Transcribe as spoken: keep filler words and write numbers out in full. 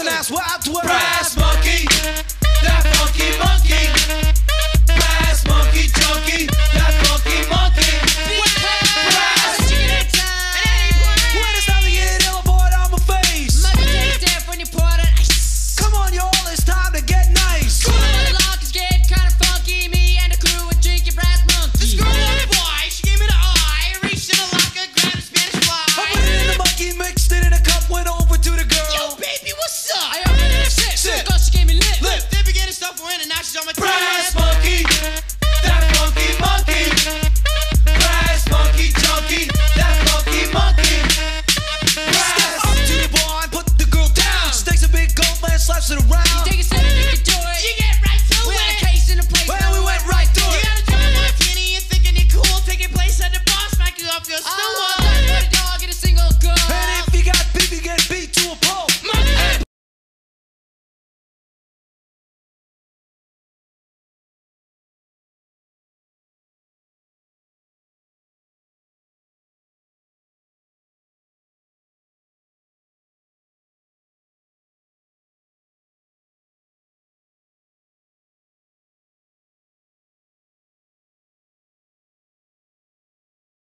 and that's why I dwell. Brass monkey, that funky monkey. Brass monkey junkie, that funky monkey. Brass. When it's time to get ill, avoid on my face. Come on, y'all, it's time to get nice. Cool. The lock is getting kind of funky. Me and the crew are drinking Brass monkey. This girl on the boy, she gave me the eye. Reached in the locker, grabbed a Spanish fly. I put it in the monkey, mixed it in a cup, went over to the girl. Yo, baby, what's up? I opened it sip, Sip. because she gave me lip. Lip, they began to stuff her in and now she's on my Brass monkey, that funky monkey. Brass monkey junkie, that funky monkey. Step up to the bar and put the girl down. Stakes a big gold man, slaps it around.